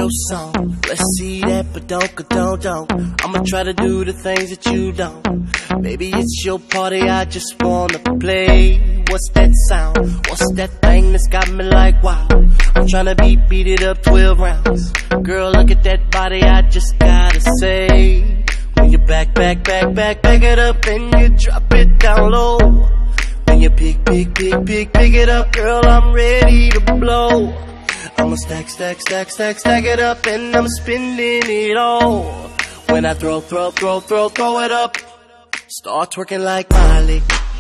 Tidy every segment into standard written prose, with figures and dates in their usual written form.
your song. Let's see that, but don't. I'ma try to do the things that you don't. Baby, it's your party, I just wanna play. What's that sound? What's that thing that's got me like wow? I'm tryna beat it up 12 rounds. Girl, look at that body, I just gotta say. When you back it up and you drop it down low. When you pick it up, girl, I'm ready to blow. I'ma stack it up and I'm spending it all. When I throw it up, start twerking like Miley.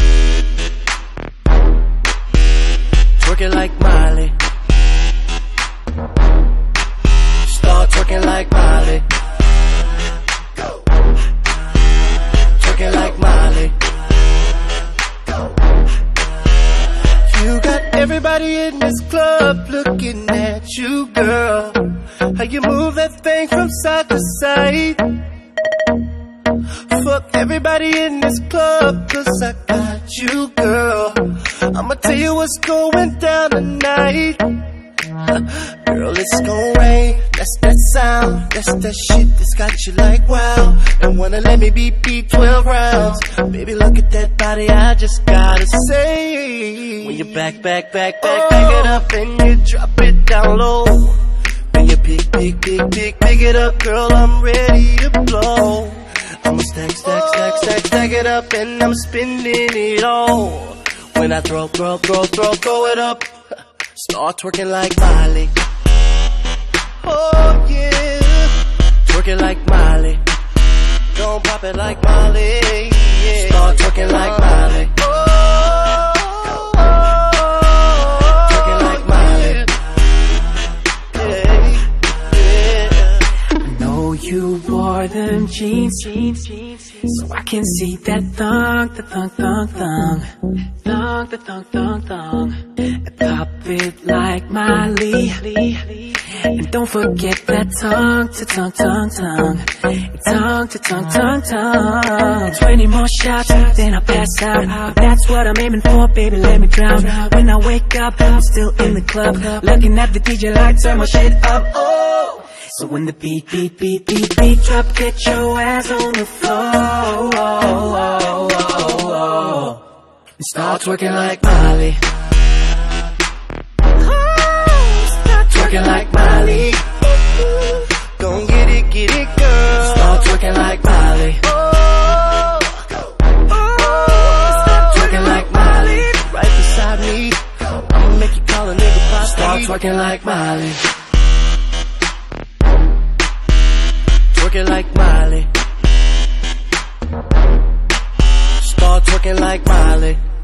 Twerking like Miley. Start twerking like Miley. Twerking like Miley. You got everybody in this club looking at you, girl. How you move that thing from side to side. Fuck everybody in this club, 'cause I got you, girl. I'ma tell you what's going down tonight. Girl, it's gon' rain, that's that sound. That's that shit that's got you like wow. And wanna let me beat 12 rounds. Baby, look at that body, I just gotta say. When you back it up and you drop it down low. When you pick it up, girl, I'm ready to blow. I'ma stack it up and I'm spending it all. When I throw it up, start twerking like Miley. Oh yeah, twerking like Miley. Don't pop it like Miley. Yeah. Start twerking like Miley. Twerking like Miley. Yeah. I know you wore them jeans, so I can see that thong. And pop it like Miley. And don't forget that tongue to tongue. 20 more shots, then I'll pass out. That's what I'm aiming for, baby, let me drown. When I wake up, I'm still in the club, looking at the DJ like turn my shit up. Oh, so when the beat drop, get your ass on the floor. And start twerking like Miley. Twerking like Miley. Gon' get it, girl. Start twerking like Miley. Twerking like Miley. Right beside me, I'ma make you call a nigga posse. Start twerking like Miley. Twerking like Miley. Start twerking like Miley.